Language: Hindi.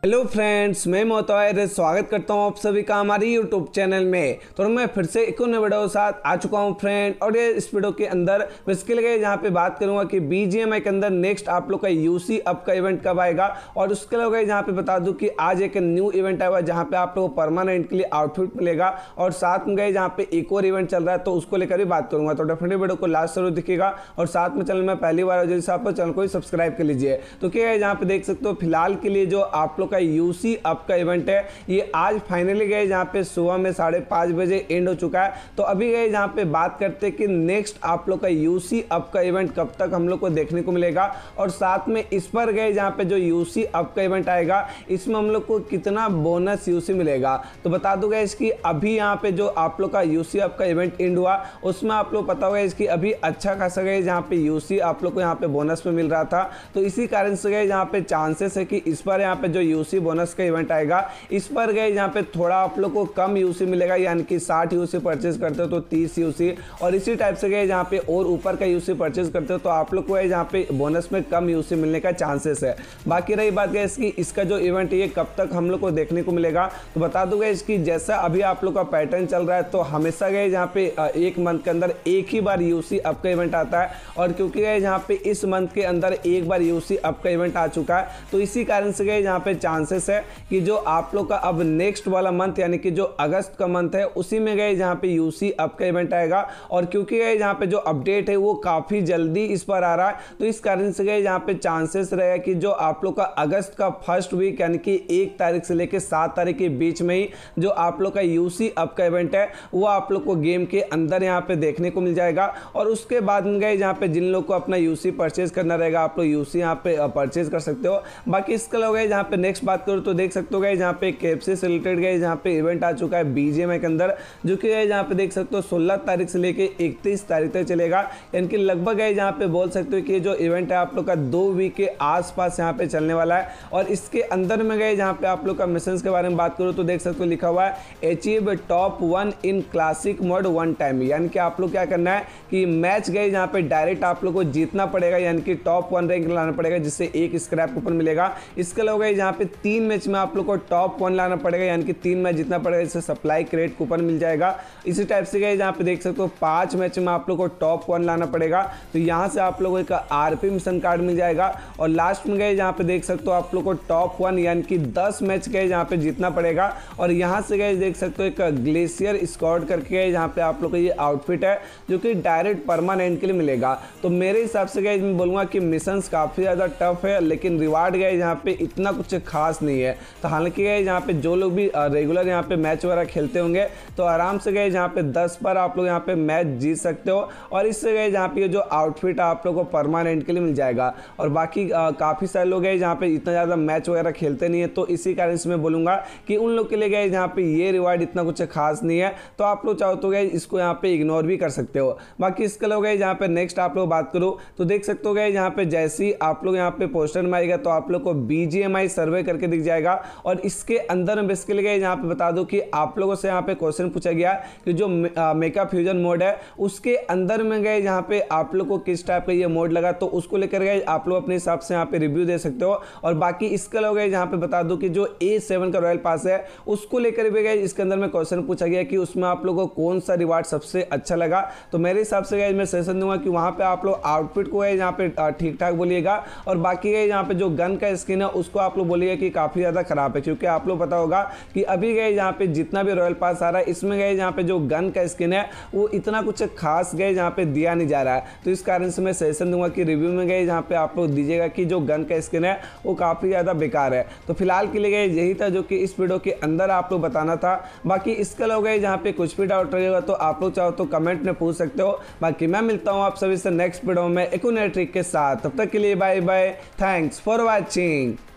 हेलो फ्रेंड्स, मैं मोहतार स्वागत करता हूं आप सभी का हमारी यूट्यूब चैनल में। तो मैं फिर से एक नए वीडियो के साथ आ चुका हूं फ्रेंड। और ये इस वीडियो के अंदर बेसिकली जहां पे बात करूंगा कि बीजीएमआई के अंदर नेक्स्ट आप लोग का यूसी अप का इवेंट कब आएगा। और उसके अलावा जहां पे बता दूं कि आज एक न्यू इवेंट आया हुआ जहां पे आप लोग को परमानेंट के लिए आउटफिट मिलेगा। और साथ में गए जहां पे एक और इवेंट चल रहा है तो उसको लेकर भी बात करूंगा। तो डेफिनेटली वीडियो को लास्ट जरूर दिखेगा। और साथ में चैनल में पहली बार जल्दी से आप चैनल को सब्सक्राइब कर लीजिए। तो क्या है जहां पे देख सकते हो फिलहाल के लिए जो आप लोग का यूसी अप का इवेंट है ये आज फाइनली गए जहां पे सुबह में 5:30 बजे एंड हो चुका है। तो अभी गए जहां पे बात करते हैं कि नेक्स्ट आप लोग का यूसी अप का इवेंट कब तक हम लोग को देखने को मिलेगा। और साथ में इस पर गए जहां पे जो यूसी अप का इवेंट आएगा इसमें हम लोग को कितना बोनस यूसी मिलेगा। तो बता दूंगा इसकी अभी यहाँ पे जो आप लोग का यूसी अप का इवेंट एंड हुआ उसमें आप लोग पता होगा इसकी अभी अच्छा खासा गए जहाँ पे यूसी आप लोग को यहाँ पे बोनस में मिल रहा था। तो इसी कारण से गए जहाँ पे चांसेस है कि इस बार यहाँ पे जो यूसी बोनस का इवेंट आएगा इस पर गए जहां पे थोड़ा आप लोग को कम यूसी मिलेगा, यानी कि 60 यूसी परचेज करते हो तो 30 यूसी। और इसी टाइप से गए जहां पे और ऊपर का यूसी परचेज करते हो तो आप लोग को है जहां पे बोनस में कम यूसी मिलने का चांसेस है। बाकी रही बात है इसकी इसका जो इवेंट ये कब तक हम लोग को देखने को मिलेगा तो बता दूंगा इसकी जैसा अभी आप लोग का पैटर्न चल रहा है तो हमेशा गए जहाँ पे एक मंथ के अंदर एक ही बार यूसी अप का इवेंट आता है। और क्योंकि गए जहाँ पे इस मंथ के अंदर एक बार यूसी अप का इवेंट आ चुका है तो इसी कारण से गए जहाँ पे चांसेस है कि जो आप लोग का अब नेक्स्ट वाला मंथ यानी कि जो अगस्त का मंथ है उसी में गए जहां पे यूसी अप का इवेंट आएगा। और क्योंकि गए जहां पे जो अपडेट है वो काफी जल्दी इस पर आ रहा है तो इस कारण से गए जहां पे चांसेस रहेगा कि जो आप लोग का अगस्त का फर्स्ट वीक यानी कि 1 तारीख से लेकर 7 तारीख के बीच में ही जो आप लोग का यूसी अप का इवेंट है वो आप लोग को गेम के अंदर यहाँ पे देखने को मिल जाएगा। और उसके बाद में गए जहाँ पे जिन लोग को अपना यूसी परचेज करना रहेगा आप लोग यूसी यहाँ पे परचेज कर सकते हो। बाकी इसके अलावा गए जहाँ पे नेक्स्ट बात करूँ तो देख सकते हो गए जहाँ पे केएफसी से रिलेटेड गए जहाँ पे इवेंट आ चुका है बीजीएमआई के अंदर जो कि है जहाँ पे देख सकते हो 16 तारीख से लेके 31 तारीख तक चलेगा। यानी कि लगभग है जहाँ पे बोल सकते हो कि जो इवेंट है आप लोग का 2 वीक के आसपास यहाँ पे चलने वाला है। और इसके अंदर में गए जहाँ पे आप लोग का मिशन के बारे में बात करूँ तो देख सकते हो लिखा हुआ है achieve top 1 in classic mode 1 time. यानी कि आप लोग क्या करना है कि मैच गए जहाँ पे डायरेक्ट आप लोग को जीतना पड़ेगा, यानी कि टॉप 1 रैंक लाना पड़ेगा जिससे एक स्क्रैप कूपन मिलेगा। इसके अलावा जहाँ पे 3 मैच में आप लोग को टॉप 1 लाना पड़ेगा, यानी कि 3 मैच जीतना पड़ेगा जिससे सप्लाई क्रेडिट कूपन मिल जाएगा। इसी टाइप से गए जहाँ पे देख सकते हो 5 मैच में आप लोग को टॉप 1 लाना पड़ेगा तो यहाँ से आप लोगों को आरपी मिशन कार्ड मिल जाएगा। और लास्ट में गए जहाँ पे देख सकते हो आप लोग को टॉप 1 यानी कि 10 मैच गए जहाँ पे जीतना पड़ेगा। और यहाँ से गए देख सकते हो एक ग्लेशियर स्क्वाड करके गए जहाँ पे आप लोग को ये आउटफिट है जो कि डायरेक्ट परमानेंट के लिए मिलेगा। तो मेरे हिसाब से गए मैं बोलूँगा कि मिशन काफ़ी ज़्यादा टफ है लेकिन रिवार्ड गए जहाँ पे इतना कुछ खास नहीं है। तो हालांकि गए जहाँ पे जो लोग भी रेगुलर यहाँ पे मैच वगैरह खेलते होंगे तो आराम से गए जहाँ पे 10 पर आप लोग यहाँ पे मैच जीत सकते हो। और इससे गए जहाँ पे जो आउटफिट आप लोग को परमानेंट के लिए मिल जाएगा। और बाकी काफ़ी सारे लोग गए जहाँ पे इतना ज़्यादा मैच वगैरह खेलते नहीं है तो इसी कारण से मैं बोलूँगा कि उन लोग के लिए गए जहाँ पे ये रिवार्ड इतना कुछ खास नहीं है तो आप लोग चाहो तो गए इसको यहाँ पे इग्नोर भी कर सकते हो। बाकी इसके लोग गए जहाँ पे नेक्स्ट आप लोग बात करो तो देख सकते हो गए जहाँ पे जैसे ही आप लोग यहाँ पे पोस्टर में आएगा तो आप लोग को बीजीएमआई सर्वे करके दिख जाएगा। और इसके अंदर में बेसिकली गए यहाँ पे बता दो कि आप लोगों से यहाँ पे क्वेश्चन पूछा गया कि जो मेका फ्यूजन मोड है उसके अंदर में गए जहाँ पे आप लोग को किस टाइप का ये मोड लगा तो उसको लेकर गए आप लोग अपने हिसाब से यहाँ पे रिव्यू दे सकते हो। और बाकी इसके अलावा गए जहाँ पे बता दो कि जो A7 का रॉयल पास है उसको लेकर भी गए इसके अंदर में क्वेश्चन पूछा गया कि उसमें आप लोगों को कौन सा रिवार्ड सबसे अच्छा लगा। तो मेरे हिसाब से गए मैं सजेशन दूंगा कि वहाँ पे आप लोग आउटफिट को है जहाँ पे ठीक ठाक बोलिएगा। और बाकी गए यहाँ पे जो गन का स्किन है उसको आप लोग बोलिएगा कि काफ़ी ज़्यादा खराब है, क्योंकि आप लोग पता होगा कि अभी गए जहाँ पे जितना भी रॉयल पास आ रहा है इसमें गए जहाँ पे जो गन का स्किन है वो इतना कुछ खास गए जहाँ पे दिया नहीं जा रहा है। तो इस कारण से मैं सजेशन दूंगा कि रिव्यू में गए जहाँ पे आप लोग दीजिएगा कि जो गन का स्किन है वो काफ़ी ज़्यादा बेकार है। तो फिलहाल के लिए गए यही था जो कि इस वीडियो के अंदर आप लोग बताना था। बाकी इसके अलावा गए जहाँ पे कुछ भी डाउट रहेगा तो आप लोग चाहो तो कमेंट में पूछ सकते हो। बाकी मैं मिलता हूँ आप सभी से नेक्स्ट वीडियो में एक नए ट्रिक के साथ। तब तक के लिए bye bye, thanks for watching.